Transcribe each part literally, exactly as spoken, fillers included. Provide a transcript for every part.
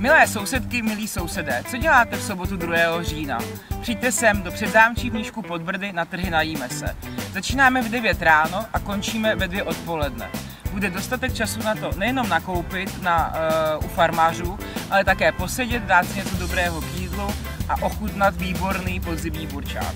Milé sousedky, milí sousedé, co děláte v sobotu druhého října? Přijďte sem do Předzámčí v Mníšku pod Brdy na trhy Najíme se. Začínáme v devět ráno a končíme ve dvě odpoledne. Bude dostatek času na to nejenom nakoupit na, uh, u farmářů, ale také posedět, dát si něco dobrého k jídlu a ochutnat výborný podzimní burčák.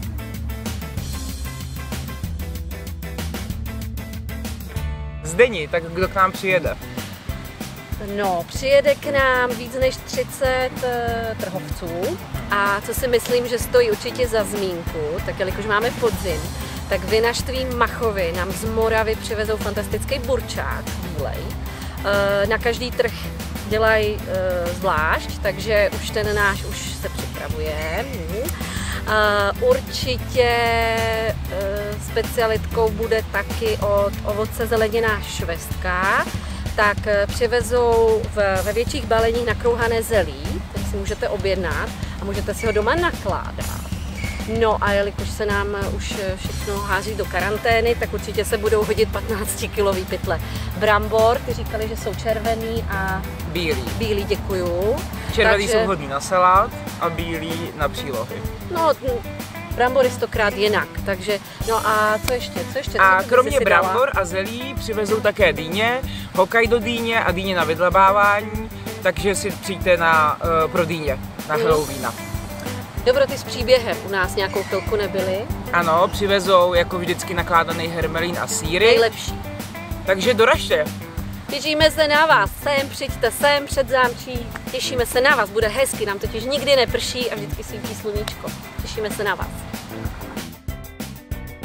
Zdeni, tak kdo k nám přijede? No, přijede k nám víc než třicet uh, trhovců a co si myslím, že stojí určitě za zmínku, tak jelikož máme podzim, tak Vinařství Machovi nám z Moravy přivezou fantastický burčák bílej. Uh, na každý trh dělají uh, zvlášť, takže už ten náš už se připravuje. Uh, určitě uh, specialitkou bude taky od ovoce zelenina švestka. Tak přivezou v, ve větších baleních nakrouhané zelí, tak si můžete objednat a můžete si ho doma nakládat. No a jelikož se nám už všechno hází do karantény, tak určitě se budou hodit patnáctikilový pytle brambor, ty říkali, že jsou červený a bílý. Bílý, děkuju. Červený Takže... jsou vhodný na salát a bílý na přílohy. No, brambory stokrát jinak, takže, no a co ještě, co ještě? Co a kromě brambor a zelí přivezou také dýně, Hokkaido dýně a dýně na vydlebávání, takže si přijďte na, uh, pro dýně, na mm. Halloweena. Dobroty s příběhem u nás nějakou chvilku nebyly. Ano, přivezou jako vždycky nakládaný hermelín a sýry. Nejlepší. Takže doražte. Těšíme se na vás, sem přijďte sem před zámčí, těšíme se na vás, bude hezky, nám totiž nikdy neprší a vždycky svítí sluníčko. Těšíme se na vás.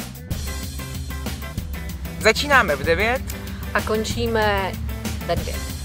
Začínáme v devět a končíme ve dvě.